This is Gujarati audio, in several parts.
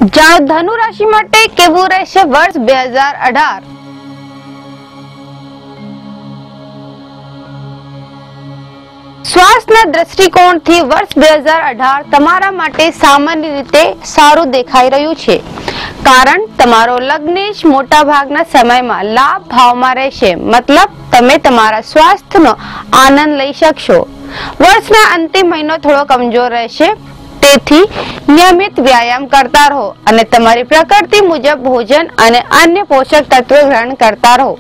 જાણો ધનુ રાશિ માટે કેવું રહેશે વર્ષ 2018। સ્વાસ્થ્યના દ્રષ્ટિકોણથી વર્ષ 2018 તમારા માટે સામાન્ય રીતે સારું દેખાઈ રહ્યું છે, કારણ તમારો લગ્નેશ મોટા ભાગના સમયમાં લાભ ભાવમાં રહેશે, મતલબ તમે તમારા સ્વાસ્થ્યનો આનંદ લઈ શકશો। વર્ષના અંતિમ મહિનો થોડો કમજોર રહેશે, તેથી નિયમિત વ્યાયામ કરતા રહો અને તમારી પ્રકૃતિ મુજબ ભોજન અને અન્ય પોષક તત્વો ગ્રહણ કરતા રહો।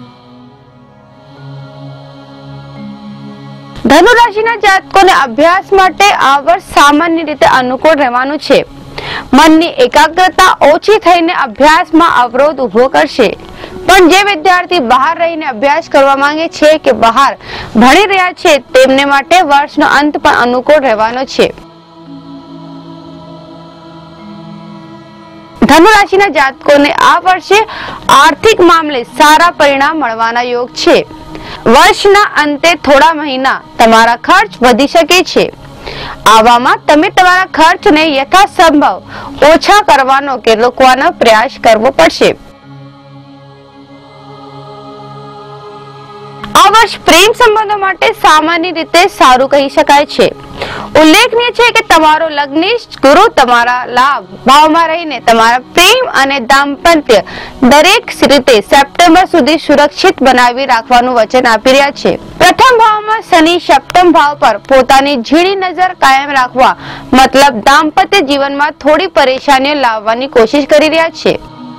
ધનુ રાશિના જાતકોને અભ્યાસ માટે આ વર્ષ સામાન્ય રીતે અનુકૂળ રહેવાનું છે। મનની એકાગ્રતા ઓછી થઈને અભ્યાસમાં અવરોધ ઉભો કરશે, પણ જે વિદ્યાર્થી બહાર રહીને અભ્યાસ કરવા માંગે છે કે બહાર ભણી રહ્યા છે તેમને માટે વર્ષનો અંત પણ અનુકૂળ રહેવાનો છે। ધનુ રાશિના જાતકોને આ વર્ષે આર્થિક મામલે સારા પરિણામ મળવાના યોગ છે। વર્ષના અંતે થોડા મહિના તમારા ખર્ચ વધી શકે છે, આવામાં તમે તમારા ખર્ચને યથાસંભવ ઓછા કરવાનો કે રોકવાનો પ્રયાસ કરવો પડશે। આ વર્ષ પ્રેમ સંબંધો માટે સામાન્ય રીતે સારું કહી શકાય છે। ઉલ્લેખનીય છે કે તમારો લગ્નેશ ગુરુ તમારા લાભ ભાવમાં રહીને તમારા પ્રેમ અને દાંપત્ય દરેક રીતે સપ્ટેમ્બર સુધી સુરક્ષિત બનાવી રાખવાનું વચન આપી રહ્યા છે। પ્રથમ ભાવમાં શનિ સપ્તમ ભાવ પર પોતાની ઝીણી નજર કાયમ રાખવા મતલબ દાંપત્ય જીવનમાં થોડી પરેશાનીઓ લાવવાની કોશિશ કરી રહ્યા છે।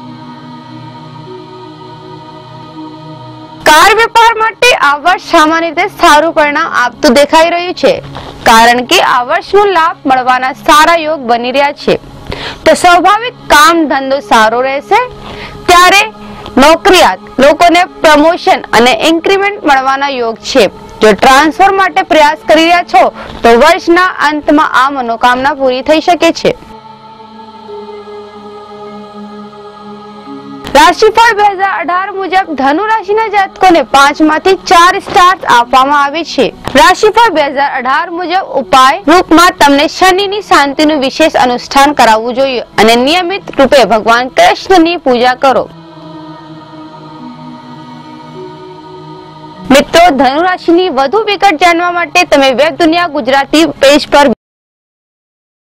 કાર વેપાર માટે આ વર્ષ સામાન્ય રીતે સારું પરિણામ આપતું દેખાઈ રહ્યું છે, કારણ કે આ વર્ષનો લાભ મળવાના સારા યોગ બની રહ્યા છે, તો સ્વાભાવિક કામ ધંધો સારો રહેશે। ત્યારે નોકરિયાત લોકોને પ્રમોશન અને ઇન્ક્રીમેન્ટ મળવાના યોગ છે। જો ટ્રાન્સફર માટે પ્રયાસ કરી રહ્યા છો તો વર્ષના અંતમાં આ મનોકામના પૂરી થઈ શકે છે। રાશિફળ 2018 મુજબ ધનુ રાશિના જાતકોને 5 માંથી 4 સ્ટાર્સ આપવામાં આવે છે। રાશિફળ 2018 મુજબ ઉપાય રૂપમાં તમને શનિની શાંતિનું વિશેષ અનુષ્ઠાન કરાવવું જોઈએ અને નિયમિત રૂપે ભગવાન કૃષ્ણની પૂજા કરો। મિત્રો, ધનુ રાશિની વધુ વિગત જાણવા માટે તમે વેબ દુનિયા ગુજરાતી પેજ પર